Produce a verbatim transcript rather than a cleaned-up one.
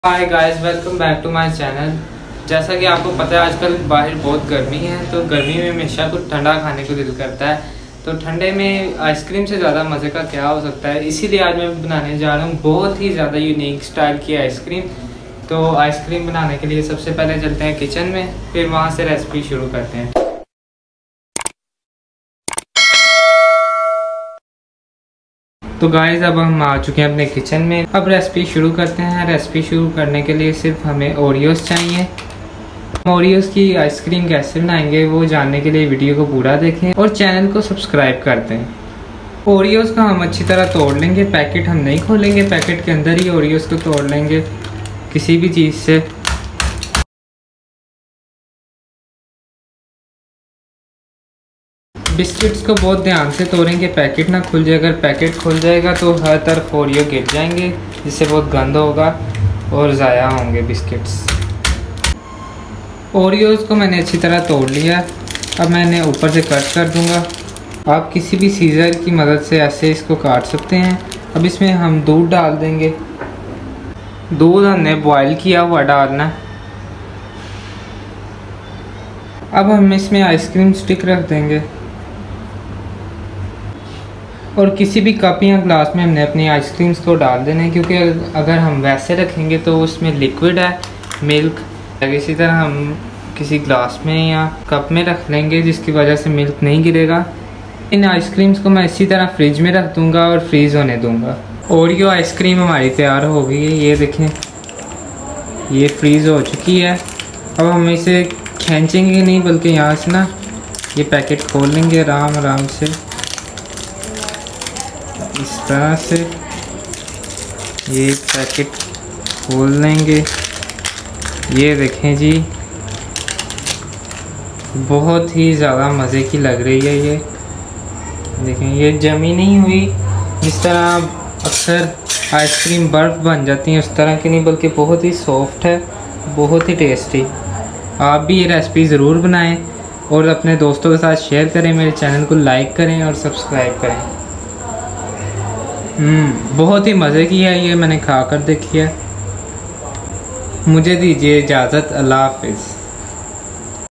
Hi guys, welcome back to my channel. जैसा कि आपको पता है आजकल बाहर बहुत गर्मी है, तो गर्मी में हमेशा कुछ ठंडा खाने को दिल करता है। तो ठंडे में आइसक्रीम से ज़्यादा मज़े का क्या हो सकता है, इसीलिए आज मैं बनाने जा रहा हूँ बहुत ही ज़्यादा यूनिक स्टाइल की आइसक्रीम। तो आइसक्रीम बनाने के लिए सबसे पहले चलते हैं किचन में, फिर वहाँ से रेसिपी शुरू करते हैं। तो गाइस अब हम आ चुके हैं अपने किचन में। अब रेसिपी शुरू करते हैं। रेसिपी शुरू करने के लिए सिर्फ हमें ओरियोस चाहिए। ओरियोस की आइसक्रीम कैसे बनाएंगे वो जानने के लिए वीडियो को पूरा देखें और चैनल को सब्सक्राइब कर दें। ओरियोस को हम अच्छी तरह तोड़ लेंगे। पैकेट हम नहीं खोलेंगे, पैकेट के अंदर ही ओरियोस को तोड़ लेंगे किसी भी चीज़ से। बिस्किट्स को बहुत ध्यान से तोड़ेंगे, पैकेट ना खुल जाए। अगर पैकेट खुल जाएगा तो हर तरफ ओरियो गिर जाएंगे, जिससे बहुत गंद होगा और ज़ाया होंगे बिस्किट्स। ओरियोज़ को मैंने अच्छी तरह तोड़ लिया। अब मैंने ऊपर से कट कर दूंगा। आप किसी भी सीज़र की मदद से ऐसे इसको काट सकते हैं। अब इसमें हम दूध डाल देंगे। दूध हमने बॉयल किया हुआ डालना है। अब हम इसमें आइसक्रीम स्टिक रख देंगे और किसी भी कप या ग्लास में हमने अपनी आइसक्रीम्स को डाल देना है, क्योंकि अगर हम वैसे रखेंगे तो उसमें लिक्विड है मिल्क। इसी तरह हम किसी ग्लास में या कप में रख लेंगे जिसकी वजह से मिल्क नहीं गिरेगा। इन आइसक्रीम्स को मैं इसी तरह फ्रिज में रख दूंगा और फ्रीज़ होने दूंगा। ओरियो आइसक्रीम हमारी तैयार हो गई है, ये देखें, ये फ्रीज़ हो चुकी है। अब हम इसे खींचेंगे नहीं, बल्कि यहाँ से ना ये पैकेट खोल लेंगे आराम आराम से, इस तरह से ये पैकेट खोल लेंगे। ये देखें जी, बहुत ही ज़्यादा मज़े की लग रही है ये। देखें, ये जमी नहीं हुई। जिस तरह अक्सर आइसक्रीम बर्फ़ बन जाती है उस तरह की नहीं, बल्कि बहुत ही सॉफ्ट है, बहुत ही टेस्टी। आप भी ये रेसिपी ज़रूर बनाएं और अपने दोस्तों के साथ शेयर करें। मेरे चैनल को लाइक करें और सब्सक्राइब करें। हम्म बहुत ही मज़े की है ये, मैंने खा कर देखी है। मुझे दीजिए इजाज़त। अल्लाह हाफ़िज़।